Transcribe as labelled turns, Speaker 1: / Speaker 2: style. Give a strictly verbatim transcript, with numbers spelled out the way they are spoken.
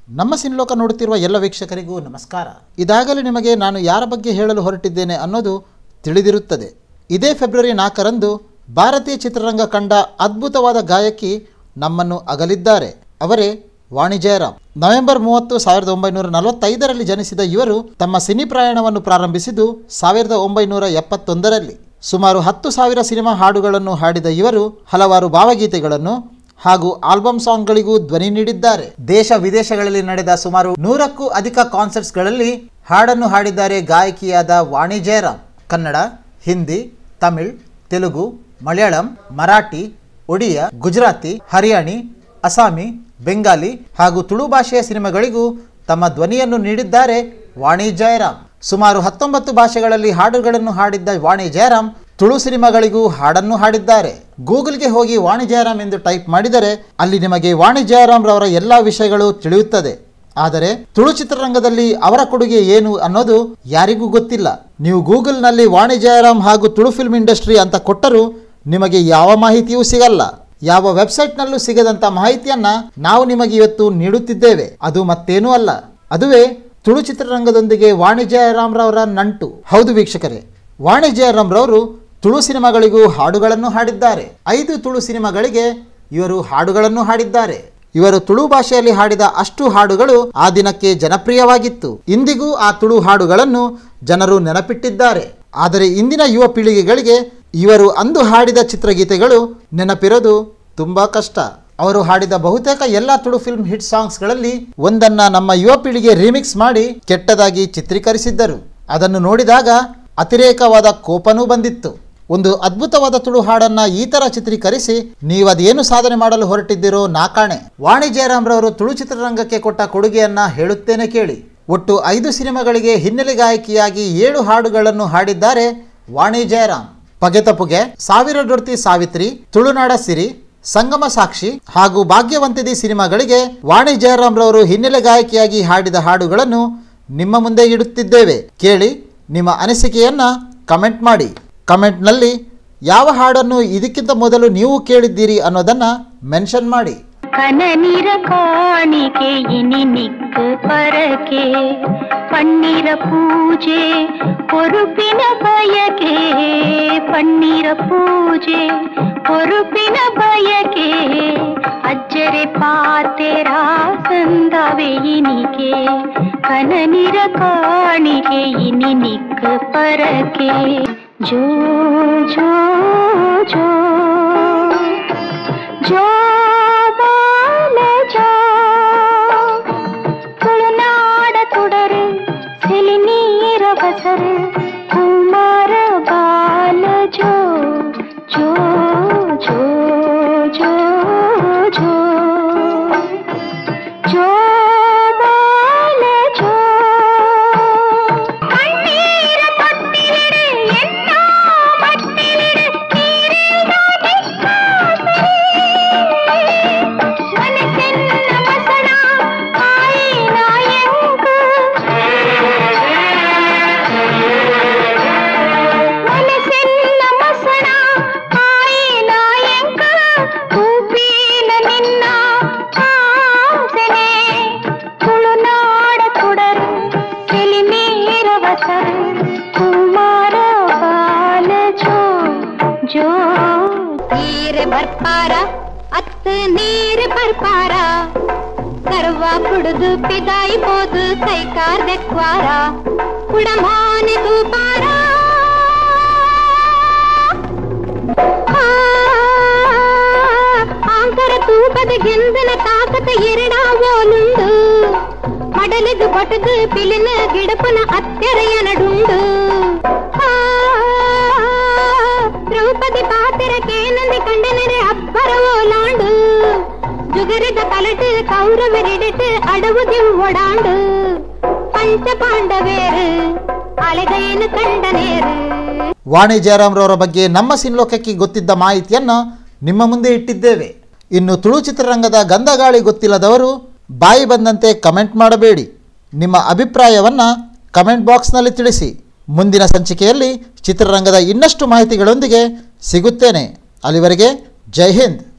Speaker 1: ನಮ್ಮ ಸಿನಿಲೋಕ ನೋಡುತ್ತಿರುವ ಎಲ್ಲ ವೀಕ್ಷಕರಿಗೂ ನಮಸ್ಕಾರ. ಇದಾಗಲೇ ನಿಮಗೆ ನಾನು ಯಾರ ಬಗ್ಗೆ ಹೇಳಲು ಹೊರಟಿದ್ದೇನೆ ಅನ್ನೋದು ತಿಳಿದಿರುತ್ತದೆ. ಇದೇ ಫೆಬ್ರವರಿ ನಾಲ್ಕರಂದು ಭಾರತೀಯ ಚಿತ್ರರಂಗ ಕಂಡ ಅದ್ಭುತವಾದ ಗಾಯಕಿ ನಮ್ಮನ್ನು ಅಗಲಿದ್ದಾರೆ. ಅವರೇ ವಾಣಿ ಜಯರಾಮ್. ನವೆಂಬರ್ ಮೂವತ್ತು ಸಾವಿರದ ಒಂಬೈನೂರ ನಲವತ್ತೈದರಲ್ಲಿ ಜನಿಸಿದ ಇವರು ತಮ್ಮ ಸಿನಿ ಪ್ರಯಾಣವನ್ನು ಪ್ರಾರಂಭಿಸಿದ್ದು ಸಾವಿರದ ಒಂಬೈನೂರ ಎಪ್ಪತ್ತೊಂದರಲ್ಲಿ. ಸುಮಾರು ಹತ್ತು ಸಾವಿರ ಸಿನಿಮಾ ಹಾಡುಗಳನ್ನು ಹಾಡಿದ ಇವರು ಹಲವಾರು ಭಾವಗೀತೆಗಳನ್ನು ಹಾಗೂ ಆಲ್ಬಮ್ ಸಾಂಗ್ಗಳಿಗೂ ಧ್ವನಿ ನೀಡಿದ್ದಾರೆ. ದೇಶ ವಿದೇಶಗಳಲ್ಲಿ ನಡೆದ ಸುಮಾರು ನೂರಕ್ಕೂ ಅಧಿಕ ಕಾನ್ಸರ್ಟ್ಸ್ಗಳಲ್ಲಿ ಹಾಡನ್ನು ಹಾಡಿದ್ದಾರೆ ಗಾಯಕಿಯಾದ ವಾಣಿ ಜಯರಾಮ್. ಕನ್ನಡ, ಹಿಂದಿ, ತಮಿಳ್, ತೆಲುಗು, ಮಲಯಾಳಂ, ಮರಾಠಿ, ಒಡಿಯಾ, ಗುಜರಾತಿ, ಹರಿಯಾಣಿ, ಅಸ್ಸಾಮಿ, ಬೆಂಗಾಲಿ ಹಾಗೂ ತುಳು ಭಾಷೆಯ ಸಿನಿಮಾಗಳಿಗೂ ತಮ್ಮ ಧ್ವನಿಯನ್ನು ನೀಡಿದ್ದಾರೆ ವಾಣಿ ಜಯರಾಮ್. ಸುಮಾರು ಹತ್ತೊಂಬತ್ತು ಭಾಷೆಗಳಲ್ಲಿ ಹಾಡುಗಳನ್ನು ಹಾಡಿದ್ದ ವಾಣಿ ಜಯರಾಮ್ ತುಳು ಸಿನಿಮಾಗಳಿಗೂ ಹಾಡನ್ನು ಹಾಡಿದ್ದಾರೆ. ಗೂಗಲ್ಗೆ ಹೋಗಿ ವಾಣಿ ಜಯರಾಮ್ ಎಂದು ಟೈಪ್ ಮಾಡಿದರೆ ಅಲ್ಲಿ ನಿಮಗೆ ವಾಣಿ ಜಯರಾಮ್ ರವರ ಎಲ್ಲ ವಿಷಯಗಳು ತಿಳಿಯುತ್ತದೆ. ಆದರೆ ತುಳು ಚಿತ್ರರಂಗದಲ್ಲಿ ಅವರ ಕೊಡುಗೆ ಏನು ಅನ್ನೋದು ಯಾರಿಗೂ ಗೊತ್ತಿಲ್ಲ. ನೀವು ಗೂಗಲ್ನಲ್ಲಿ ವಾಣಿ ಜಯರಾಮ್ ಹಾಗೂ ತುಳು ಫಿಲ್ಮ್ ಇಂಡಸ್ಟ್ರಿ ಅಂತ ಕೊಟ್ಟರೂ ನಿಮಗೆ ಯಾವ ಮಾಹಿತಿಯೂ ಸಿಗಲ್ಲ. ಯಾವ ವೆಬ್ಸೈಟ್ನಲ್ಲೂ ಸಿಗದಂಥ ಮಾಹಿತಿಯನ್ನ ನಾವು ನಿಮಗೆ ಇವತ್ತು ನೀಡುತ್ತಿದ್ದೇವೆ. ಅದು ಮತ್ತೇನೂ ಅಲ್ಲ, ಅದುವೇ ತುಳು ಚಿತ್ರರಂಗದೊಂದಿಗೆ ವಾಣಿ ಜಯರಾಮ್ ರವರ ನಂಟು. ಹೌದು ವೀಕ್ಷಕರೇ, ವಾಣಿ ಜಯರಾಮ್ ರವರು ತುಳು ಸಿನಿಮಾಗಳಿಗೂ ಹಾಡುಗಳನ್ನು ಹಾಡಿದ್ದಾರೆ. ಐದು ತುಳು ಸಿನಿಮಾಗಳಿಗೆ ಇವರು ಹಾಡುಗಳನ್ನು ಹಾಡಿದ್ದಾರೆ. ಇವರು ತುಳು ಭಾಷೆಯಲ್ಲಿ ಹಾಡಿದ ಅಷ್ಟು ಹಾಡುಗಳು ಆ ದಿನಕ್ಕೆ ಜನಪ್ರಿಯವಾಗಿತ್ತು. ಇಂದಿಗೂ ಆ ತುಳು ಹಾಡುಗಳನ್ನು ಜನರು ನೆನಪಿಟ್ಟಿದ್ದಾರೆ. ಆದರೆ ಇಂದಿನ ಯುವ ಪೀಳಿಗೆಗಳಿಗೆ ಇವರು ಅಂದು ಹಾಡಿದ ಚಿತ್ರಗೀತೆಗಳು ನೆನಪಿರೋದು ತುಂಬಾ ಕಷ್ಟ. ಅವರು ಹಾಡಿದ ಬಹುತೇಕ ಎಲ್ಲ ತುಳು ಫಿಲ್ಮ್ ಹಿಟ್ ಸಾಂಗ್ಸ್ಗಳಲ್ಲಿ ಒಂದನ್ನ ನಮ್ಮ ಯುವ ಪೀಳಿಗೆ ರಿಮಿಕ್ಸ್ ಮಾಡಿ ಕೆಟ್ಟದಾಗಿ ಚಿತ್ರೀಕರಿಸಿದ್ದರು. ಅದನ್ನು ನೋಡಿದಾಗ ಅತಿರೇಕವಾದ ಕೋಪನೂ ಬಂದಿತ್ತು. ಒಂದು ಅದ್ಭುತವಾದ ತುಳು ಹಾಡನ್ನ ಈ ತರ ಚಿತ್ರೀಕರಿಸಿ ನೀವದೇನು ಸಾಧನೆ ಮಾಡಲು ಹೊರಟಿದ್ದೀರೋ ನಾ ಕಾಣೆ. ವಾಣಿ ಜಯರಾಮ್ ರವರು ತುಳು ಚಿತ್ರರಂಗಕ್ಕೆ ಕೊಟ್ಟ ಕೊಡುಗೆಯನ್ನ ಹೇಳುತ್ತೇನೆ ಕೇಳಿ. ಒಟ್ಟು ಐದು ಸಿನಿಮಾಗಳಿಗೆ ಹಿನ್ನೆಲೆ ಗಾಯಕಿಯಾಗಿ ಏಳು ಹಾಡುಗಳನ್ನು ಹಾಡಿದ್ದಾರೆ ವಾಣಿ ಜಯರಾಮ್. ಪಗೆತ ಪುಗೆ, ಸಾವಿರ ಡೊಡ್ತಿ ಸಾವಿತ್ರಿ, ತುಳುನಾಡ ಸಿರಿ, ಸಂಗಮ ಸಾಕ್ಷಿ ಹಾಗೂ ಭಾಗ್ಯವಂತಿದಿ ಸಿನಿಮಾಗಳಿಗೆ ವಾಣಿ ಜಯರಾಮ್ ರವರು ಹಿನ್ನೆಲೆ ಗಾಯಕಿಯಾಗಿ ಹಾಡಿದ ಹಾಡುಗಳನ್ನು ನಿಮ್ಮ ಮುಂದೆ ಇಡುತ್ತಿದ್ದೇವೆ. ಕೇಳಿ, ನಿಮ್ಮ ಅನಿಸಿಕೆಯನ್ನ ಕಮೆಂಟ್ ಮಾಡಿ. ಕಮೆಂಟ್ನಲ್ಲಿ ಯಾವ ಹಾಡನ್ನು ಇದಕ್ಕಿಂತ ಮೊದಲು ನೀವು ಕೇಳಿದ್ದೀರಿ ಅನ್ನೋದನ್ನ ಮೆನ್ಷನ್ ಮಾಡಿ.
Speaker 2: ಕನನಿರ ಕಾಣಿಕೆ ಇನಿ ನಿಕ್ಕು ಪರಕೆ ಪನ್ನೀರ ಪೂಜೆ ಪೊರುಪಿನ ಬಯಕೆ ಪನ್ನೀರ ಪೂಜೆ ಪೊರುಪಿನ ಬಯಕೆ ಅಜ್ಜರೆ ಪಾತೆರ ಸಂದವೆ ಇನಿಕೆ ಕನನಿರ ಕಾಣಿಕೆ ಇನಿ ನಿಕ್ಕು ಪರಕೆ ಜೋ ಜೋ ಜೋ ಜೋ ಕುಮಾರ ಬಾಲ ಜೋ ಜೋ ಜೋ ಜೋ ಜೋ ಜೋ ಬಾಲ ಜೋ ಕಣ್ಣೀರ ತೊಟ್ಟಿಲಿಡೆ ಎನ್ನ ಮಟ್ಟಿಲಿಡೆ ನೀರಿನ ಮನಸ್ಸೆನ್ನ ಮಸಣ ಆಯಿನ ಎಂಕು ಬರ್ಪಾರ ಅತ್ತ ನೀರು ಬರ್ಪಾರ ಕರ್ವ ಕುಡಿದು ಪಿದಾಯಿ ಬೋದು ಕೈಕಾರ್ ದೆಕ್ವಾರ ಕುಡಮಾನೆ ತೂಪಾರ ಆಂಕರ ತೂಪದ ಗೆಂದನ ತಾಕತ ಎರಡ ಓಲುಂಡು ಮಡಲಿದು ಬಟದು ಪಿಲಿನ ಗಿಡಪನ ಅತ್ತೆರೆಯ ನಡುಂಡು ದ್ರೌಪದಿ ಪಾತೆರ ಕೇನಂದಿ ಕಂಡನರೆ ಅಬ್ಬರ ಓಲಾಂಡು ಜುಗರದ ಕಲಟು ಕೌರವರಿಡಟ್ಟು ಅಡವುದಿ ಓಡಾಂಡು ಪಂಚ ಪಾಂಡವೇರು ಅಲೆಗೇನು ಕಂಡನೇರು.
Speaker 1: ವಾಣಿ ಜಯರಾಮ್ ರವರ ಬಗ್ಗೆ ನಮ್ಮ ಸಿನಿಲೋಕಕ್ಕೆ ಗೊತ್ತಿದ್ದ ಮಾಹಿತಿಯನ್ನು ನಿಮ್ಮ ಮುಂದೆ ಇಟ್ಟಿದ್ದೇವೆ. ಇನ್ನು ತುಳು ಚಿತ್ರರಂಗದ ಗಂಧಗಾಳಿ ಗೊತ್ತಿಲ್ಲದವರು ಬಾಯಿ ಬಂದಂತೆ ಕಮೆಂಟ್ ಮಾಡಬೇಡಿ. ನಿಮ್ಮ ಅಭಿಪ್ರಾಯವನ್ನು ಕಮೆಂಟ್ ಬಾಕ್ಸ್ನಲ್ಲಿ ತಿಳಿಸಿ. ಮುಂದಿನ ಸಂಚಿಕೆಯಲ್ಲಿ ಚಿತ್ರರಂಗದ ಇನ್ನಷ್ಟು ಮಾಹಿತಿಗಳೊಂದಿಗೆ ಸಿಗುತ್ತೇನೆ. ಅಲ್ಲಿವರೆಗೆ ಜೈ ಹಿಂದ್.